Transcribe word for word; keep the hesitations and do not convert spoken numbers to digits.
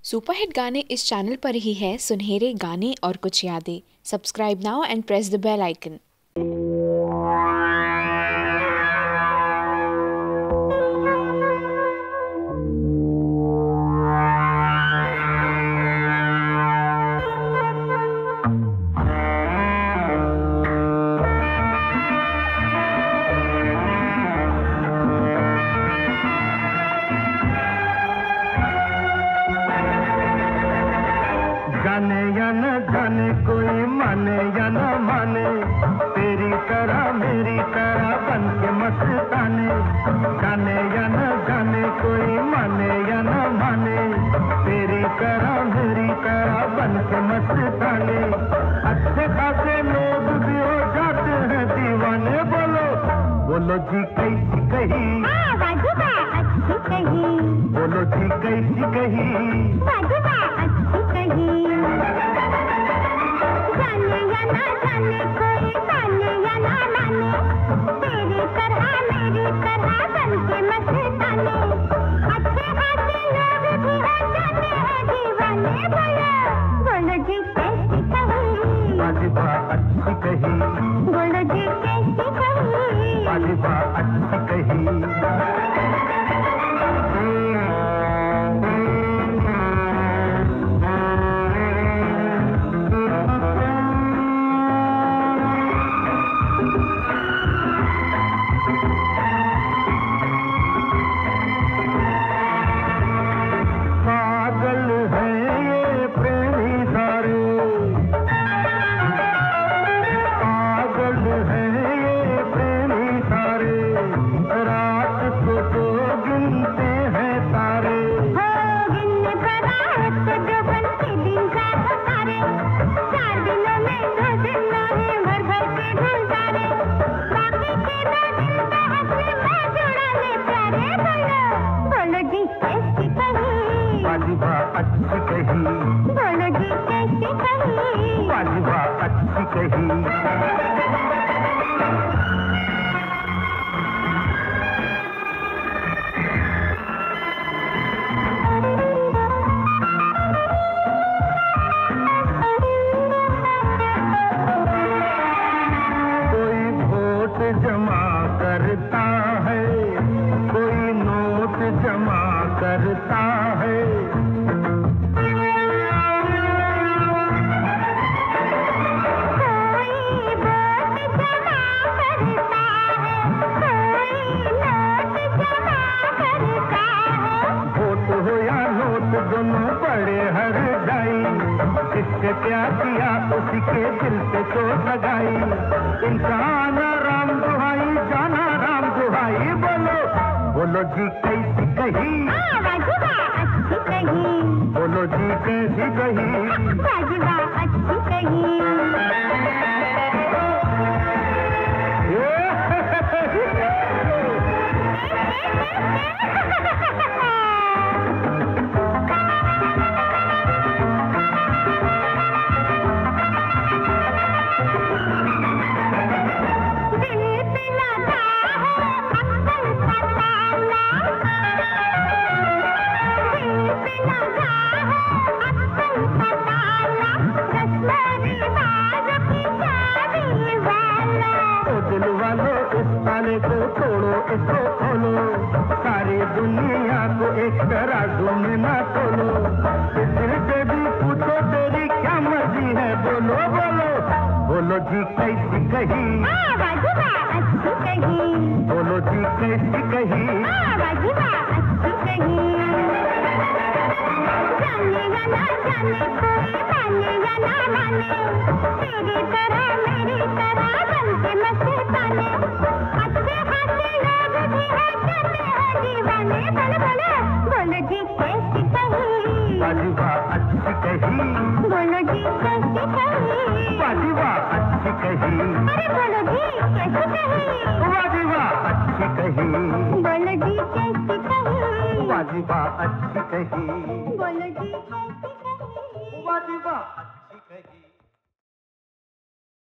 Superhit गाने इस channel पर ही है। सुनहरे गाने और कुछ यादें। Subscribe now and press the bell icon. जाने या न जाने कोई माने या न माने, तेरी तरह मेरी तरह बन के मस्ताने। जाने या न जाने कोई माने या न माने, तेरी तरह मेरी तरह बन के मस्ताने। अच्छे खासे लोग भी हो जाते हैं दीवाने। बोलो बोलो जी कैसी कही, अच्छी कही। बोलो जी कैसी कही, अच्छी कही। जाने या ना जाने कोई माने या ना माने, तेरी तरह मेरी तरह बन के मस्ताने। अच्छे खासे लोग भी हो जाते हैं दीवाने। बोलो बोलो जी कैसी कही, वाजिबा अच्छी कही, बोलो जी कैसी कही, वाजिबा अच्छी कही। वाजिबा अच्छी कही, बोलो जी कैसी कही, वाजिबा अच्छी कही। कोई वोट जमा करता है, कोई नोट जमा करता है। दोनों बड़े हर जाई, जिससे प्यार किया उसी के दिल पे चोट लगाई। इंसान राम दुहाई, जाना राम दुहाई। बोलो बोलो जी कैसी कही, वाजिबा अच्छी कही, बोलो जी कैसी कही, वाजिबा अच्छी कही। को तोड़ो इसको खोलो, सारी दुनिया को एक तराजू में न तोलो। दिल से भी पूछो तेरी क्या मर्जी है, बोलो बोलो बोलो जी कैसी कही, वाजिबा अच्छी कही, बोलो जी कैसी कही, वाजिबा अच्छी कही। जाने या ना जाने कोई माने या ना माने, तेरी तरह मेरी तरह बन के मस्ताने। अच्छे खासे लोग भी हो जाते हैं दीवाने। बोलो बोलो बोलो जी कैसी कही, वाजिबा अच्छी कही, बोलो जी कैसी कही, वाजिबा अच्छी कही। अरे बोलो जी कैसी कही, वाजिबा अच्छी कही, बोलो जी कैसी कही, वाजिबा अच्छी कही, बोलो जी कैसी कही, वाजिबा।